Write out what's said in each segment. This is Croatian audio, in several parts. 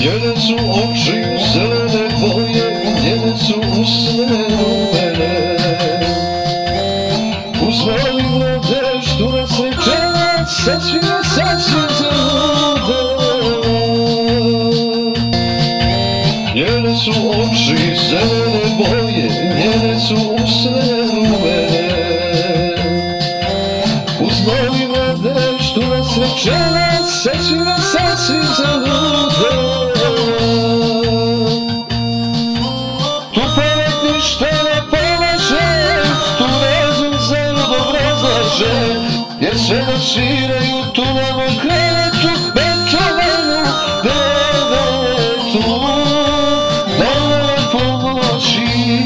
Njene su oči zelene boje, njene su usne rumene. Uzmali mladež tu nasrećena, sasvim zalude. Njene su oči zelene boje, njene su usne rumene. Uzmali mladež tu nasrećena, sasvim zalude. Tu pamet ništa ne pomaže, tu razum zalud obrazlaže, jer sve nasviraju tu nam okrenetu Beethovenu devetu, da nam pomoći.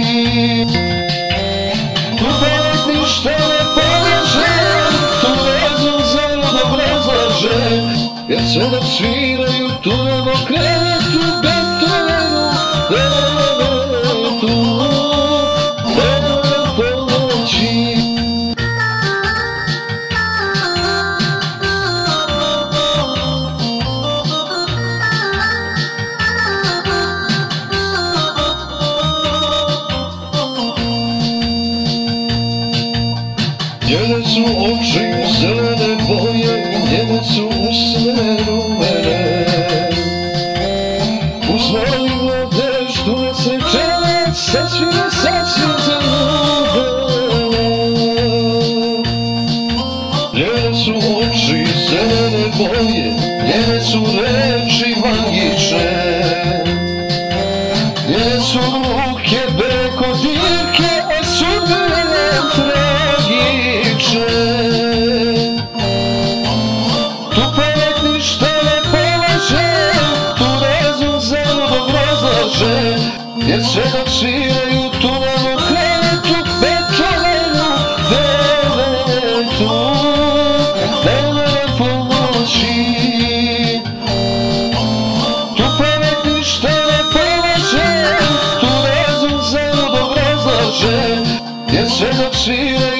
Tu pamet ništa ne pomaže, tu razum zalud obrazlaže, jer sve nasviraju tu nam okrenetu Beethovenu devetu, da nam pomoći. Njene su oči zelene boje, njene su usne rumene. Uzmali mladež tu nasrećena, sasvim zalude. Njene su oči zelene boje, njene su reči magične. Njene su ruke preko dirke, a sudbine tragične. Tu pamet ništa ne pomaže, tu razum zalud obrazlaže, jer sve nasviraju tu nam okrenetu Beethovenu devetu, da nam pomoći. Tu pamet ništa ne pomaže, tu razum zalud obrazlaže, jer sve nasviraju